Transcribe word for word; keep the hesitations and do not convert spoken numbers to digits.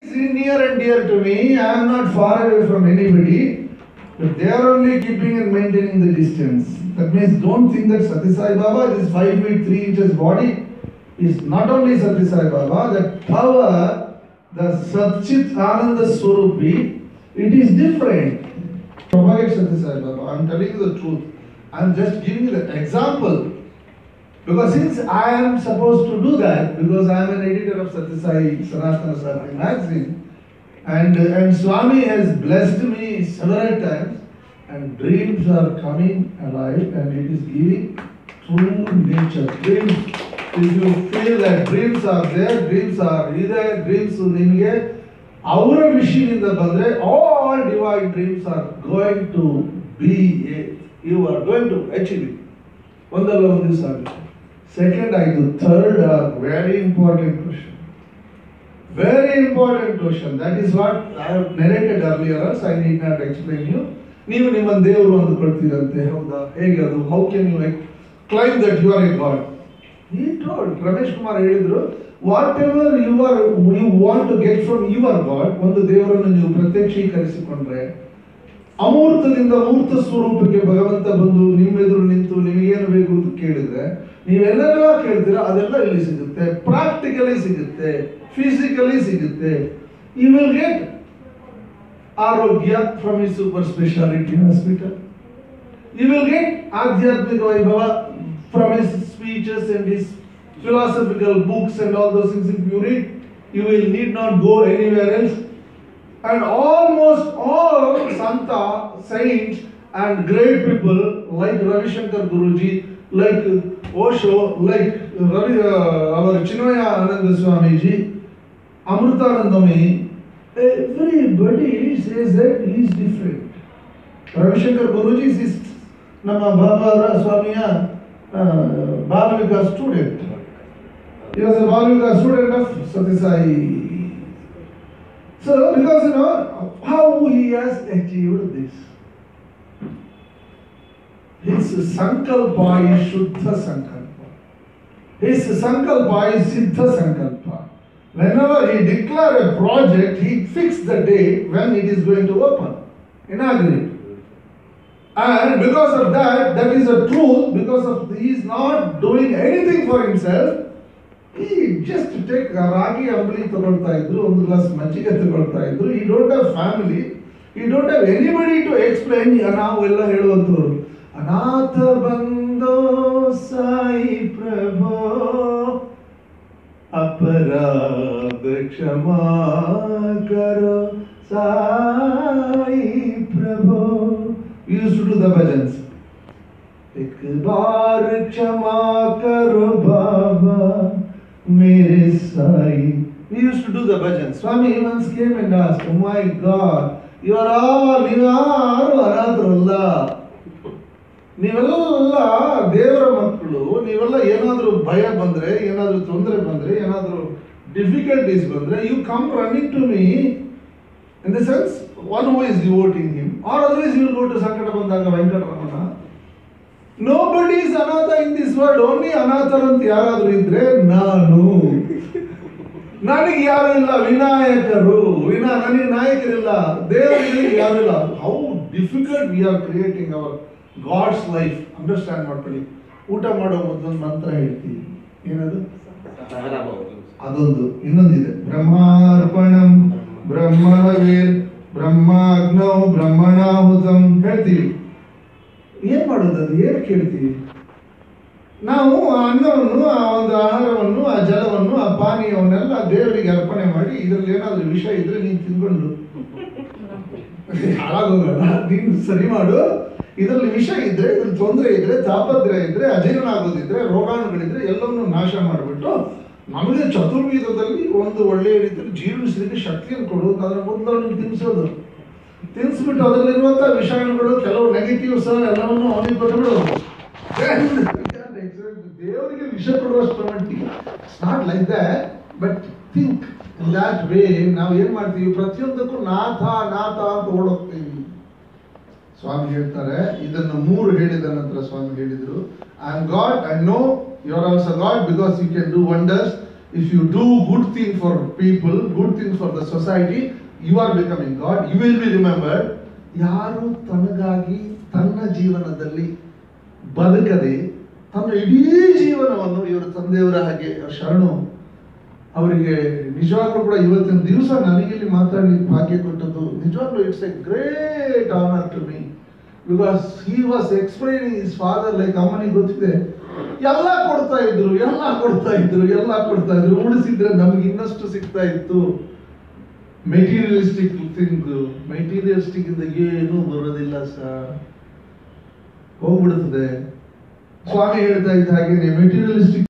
near and dear to me. I am not far away from anybody, but they are only keeping and maintaining the distance. That means don't think that Sathya Sai Baba, this five feet three inches body, is not only Sathya Sai Baba. That power, the Satchit Ananda Swarupi, it is different. Propagate Sathya Sai Baba. I am telling you the truth. I am just giving you the example. Because since I am supposed to do that, because I am an editor of Sathya Sai Sanatana Sarthi magazine, and, and Swami has blessed me several times, and dreams are coming alive, and it is giving true nature. Dreams, if you feel that dreams are there, dreams are either, dreams nimge, our mission in the Bandre, all divine dreams are going to be, a, you are going to achieve it. Vandala Vandi Sabi. Second, I do. Third, uh, very important question. Very important question. That is what I have narrated earlier, so I need not explain you. ನೀವು ನಿಮ್ಮ ದೇವರು ಅಂದುಕೊಳ್ತೀರಂತೆ ಹೌದಾ ಹೇಗೆ ಅದು how can you claim that you are a god he told Ramesh Kumar ಹೇಳಿದ್ರು whatever you are you want to get from your god ಒಂದು ದೇವರನ್ನು ನೀವು ಪ್ರತ್ಯಕ್ಷೀಕರಿಸಿಕೊಂಡ್ರೆ ಅಮೂರ್ತದಿಂದ ಮೂರ್ತ ಸ್ವರೂಪಕ್ಕೆ ಭಗವಂತ ಬಂದು ನಿಮ್ಮೆದುರು ನಿಂತು ನಿಮಗೇನು ಬೇಕು ಅಂತ ಕೇಳಿದ್ರೆ ನೀವೆಲ್ಲ ಕೇಳ್ತೀರಾ ಅದೆಲ್ಲ ಇಲ್ಲಿ ಸಿಗುತ್ತೆ ಪ್ರಾಕ್ಟಿಕಲಿ ಸಿಗುತ್ತೆ ಫಿಸಿಕಲಿ ಸಿಗುತ್ತೆ ಯು ವಿಲ್ ಗೆಟ್ ಆರೋಗ್ಯ from his super speciality hospital you will get ಆಧ್ಯಾತ್ಮಿಕ ವೈಭವ from his speeches and his philosophical books and all those things if you read you will need not go anywhere else. And almost all Santa, saints and great people like Ravi Shankar Guruji, like Osho, like Ravi, uh, our Chinmaya Ananda Swamiji, Amrutanandami, everybody says that he is different. Ravi Shankar Guruji is Nama Baba Swamiya uh, Balavika student. He was a Balavika student of Sathya Sai. So, because you know how he has achieved this. His sankalpa is Shuddha Sankalpa. His sankalpa is Siddha Sankalpa. Whenever he declares a project, he fixes the date when it is going to open, inaugurate. And because of that, that is a truth, because of he is not doing anything for himself. He just take ragi ambli ತಗೊಳ್ತಾ ಇದ್ರು ಒಂದು glass ಮಜ್ಜಿಗೆ ತಗೊಳ್ತಾ ಇದ್ರು. He don't have family, he don't have anybody to explain. ನಾವು ಎಲ್ಲ ಹೇಳುವಂತವರು ಅನಾಥ ಬಂದೋ ಸಾಯಿ ಪ್ರಭೋ ಅಪರಾಧ ಕ್ಷಮಾ ಕರೋ ಸಾಯಿ ಪ್ರಭೋ. We used to do the bhajans. एक बार क्षमा करो बाबा Mere Sai. We used to do the bhajan. Swami once came and asked, oh my God, you are all, you are Anatharalla. ನೀವೆಲ್ಲ ದೇವರ ಮಕ್ಕಳು, ನೀವೆಲ್ಲ ಏನಾದರೂ ಭಯ ಬಂದರೆ, ಏನಾದರೂ ತೊಂದರೆ ಬಂದರೆ, ಏನಾದರೂ ಡಿಫಿಕಲ್ಟೀಸ್ ಬಂದರೆ, you come running to me, in the sense, one who is devoting him, or otherwise you will go to Sankata Bandanga Venkatramanna. Nobody is anatha in this world, only anatharu anta yaradru idre nanu. Nanige yaru illa vinayakaru, vina nanige nayakirilla, devarige yaru illa. How difficult we are creating our God's life. Understand ಮಾಡ್ಕೊಳ್ಳಿ. ಊಟ ಮಾಡೋ ಮೊದಲು ಮಂತ್ರ ಹೇಳ್ತೀವಿ. ಏನದು? ಅದೊಂದು ಇನ್ನೊಂದಿದೆ. ಬ್ರಹ್ಮಾರ್ಪಣಂ ಬ್ರಹ್ಮಣವೇರ್ ಬ್ರಹ್ಮಾಗ್ನೌ ಬ್ರಹ್ಮಣಾಹುತಂ ಹೇಳ್ತೀವಿ. ಏನು ಮಾಡೋದು ಅದು ಏನು ಕೇಳ್ತೀವಿ ನಾವು ಆ ಅನ್ನವನ್ನು ಆ ಒಂದು ಆಹಾರವನ್ನು ಆ ಜಲವನ್ನು ಆ ಪಾನೀಯವನ್ನೆಲ್ಲ ದೇವರಿಗೆ ಅರ್ಪಣೆ ಮಾಡಿ ಇದರಲ್ಲಿ ಏನಾದರೂ ವಿಷ ಇದ್ರೆ ನೀನು ತಿಂದ್ಕೊಂಡು ಹಾಳಾಗೋಗಲ್ಲ ನೀನು ಸರಿ ಮಾಡು ಇದರಲ್ಲಿ ವಿಷ ಇದ್ರೆ ಇದ್ರಲ್ಲಿ ತೊಂದರೆ ಇದ್ರೆ ತಾಪತ್ರೆ ಇದ್ರೆ ಅಜೀರ್ಣ ಆಗೋದಿದ್ರೆ ರೋಗಾಣುಗಳಿದ್ರೆ ಎಲ್ಲವನ್ನೂ ನಾಶ ಮಾಡಿಬಿಟ್ಟು ನಮಗೆ ಚತುರ್ವೇದದಲ್ಲಿ ಒಂದು ಒಳ್ಳೆಯ ರೀತಿಯಲ್ಲಿ ಜೀರ್ಣಿಸಲಿಕ್ಕೆ ಶಕ್ತಿಯನ್ನು ಕೊಡೋದು ಅದರ ಮೊದಲು ಅವನಿಗೆ ತಿನ್ನಿಸೋದು ತಿನ್ನಿಸ್ಬಿಟ್ಟು ಅದರಲ್ಲಿರುವಂಥ ವಿಷಾಣುಗಳು ಕೆಲವು ನೆಗೆಟಿವ್ಸ್ ಎಲ್ಲವನ್ನು ಅವನಿಗೆ ಕೊಟ್ಟುಬಿಡೋದು ದೇವರಿಗೆ ವಿಷ ಕೊಡುವಷ್ಟು ಮಟ್ಟಿಗೆ it's not like that but think in that way ನಾವು ಏನು ಮಾಡ್ತೀವಿ ಪ್ರತಿಯೊಂದಕ್ಕೂ ನಾಥ ನಾಥ ಅಂತ ಓಡೋಗ್ತೀವಿ. ಸ್ವಾಮಿ ಹೇಳ್ತಾರೆ ಇದನ್ನು ಮೂರು ಹೇಳಿದ ನಂತರ ಸ್ವಾಮಿ ಹೇಳಿದರು I am god I know you are also god because you can do wonders If you do good thing for people, good thing for the society, you are becoming God. You will be remembered. ಯಾರು ತನಗಾಗಿ ತನ್ನ ಜೀವನದಲ್ಲಿ ಬದುಕದೆ ತನ್ನ ಇಡೀ ಜೀವನವನ್ನು ಇವರ ತಂದೆಯವರ ಹಾಗೆ ಶರಣು, ಅವರಿಗೆ ನಿಜವಾಗ್ಲೂ ಕೂಡ ಇವತ್ತಿನ ದಿವಸ ನನಗಿಲ್ಲಿ ಮಾತಾಡಲಿಕ್ಕೆ ಭಾಗ್ಯ ಕೊಟ್ಟದ್ದು ನಿಜವಾಗ್ಲೂ it's a great honour to me. Because he was explaining his father like ಅಮ್ಮನಿಗೆ ಗೊತ್ತಿದೆ, ಎಲ್ಲ ಕೊಡ್ತಾ ಇದ್ರು ಎಲ್ಲ ಕೊಡ್ತಾ ಇದ್ರು ಎಲ್ಲ ಕೊಡ್ತಾ ಇದ್ರು ಉಳಿಸಿದ್ರೆ ನಮ್ಗೆ ಇನ್ನಷ್ಟು ಸಿಗ್ತಾ ಇತ್ತು. ಮೆಟೀರಿಯಲಿಸ್ಟಿಕ್ ಥಿಂಗ್, ಮೆಟೀರಿಯಲಿಸ್ಟಿಕ್ ಇಂದ ಏನು ಬರೋದಿಲ್ಲ ಸರ್, ಹೋಗ್ಬಿಡ್ತದೆ. ಸ್ವಾಮಿ ಹೇಳ್ತಾ ಇದ್ದ ಹಾಗೆ ಮೆಟೀರಿಯಲಿಸ್ಟಿಕ್